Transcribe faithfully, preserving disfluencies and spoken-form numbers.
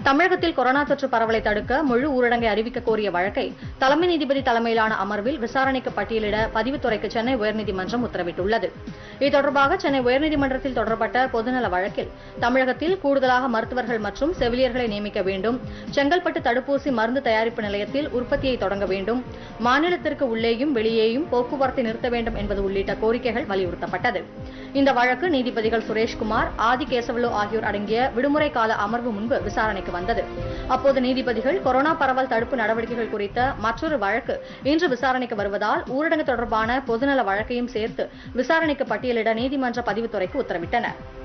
தமிழகத்தில் கொரோனா தொற்று பரவலை தடுக்க முழு ஊரடங்கை அறிவிக்க கோரிய வழக்கை தலைமை நீதிபதி தலைமையிலான அமர்வில் விசாரணைக்கு பட்டியலிட பதிவுத்துறைக்கு சென்னை உயர்நீதிமன்றம் உத்தரவிட்டுள்ளது. இது தொடர்பாக சென்னை உயர்நீதிமன்றத்தில் தொடரப்பட்ட பொதுநல வழக்கில் தமிழகத்தில் கூடுதலாக மருத்துவர்கள் மற்றும் செவிலியர்களை நியமிக்க வேண்டும், செங்கல்பட்டு தடுப்பூசி மருந்து தயாரிப்பு நிலையத்தில் உற்பத்தியை தொடங்க வேண்டும், மாநிலத்திற்கு உள்ளேயும் வெளியேயும் போக்குவரத்தை நிறுத்த வேண்டும் என்பது உள்ளிட்ட கோரிக்கைகள் வலியுறுத்தப்பட்டது. இந்த வழக்கு நீதிபதிகள் சுரேஷ்குமார், ஆதி கேசவலு ஆகியோர் அடங்கிய விடுமுறை கால அமர்வு முன்பு விசாரணைக்கு வந்தது. அப்போது நீதிபதிகள் கொரோனா பரவல் தடுப்பு நடவடிக்கைகள் குறித்த மற்றொரு வழக்கு இன்று விசாரணைக்கு வருவதால் ஊரடங்கு தொடர்பான பொதுநல வழக்கையும் சேர்த்து விசாரணைக்கு பட்டியலிட நீதிமன்ற பதிவுத்துறைக்கு உத்தரவிட்டனர்.